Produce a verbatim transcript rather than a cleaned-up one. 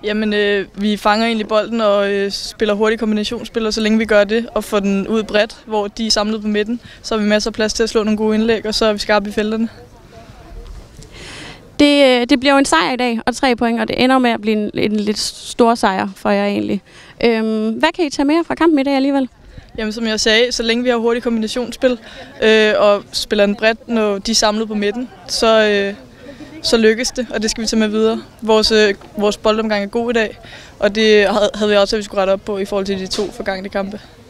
Jamen, øh, vi fanger egentlig bolden og øh, spiller hurtigt kombinationsspil, og så længe vi gør det og får den ud bredt, hvor de er samlet på midten, så har vi masser af plads til at slå nogle gode indlæg, og så er vi skarpe i felterne. Det, det bliver jo en sejr i dag, og tre point, og det ender med at blive en, en lidt stor sejr for jer egentlig. Øhm, hvad kan I tage mere fra kampen i dag alligevel? Jamen, som jeg sagde, så længe vi har hurtigt kombinationsspil øh, og spiller den bredt, når de er samlet på midten, så, øh, så lykkes det, og det skal vi tage med videre. Vores, øh, vores boldomgang er god i dag, og det havde vi også, at vi skulle rette op på i forhold til de to forgangne kampe.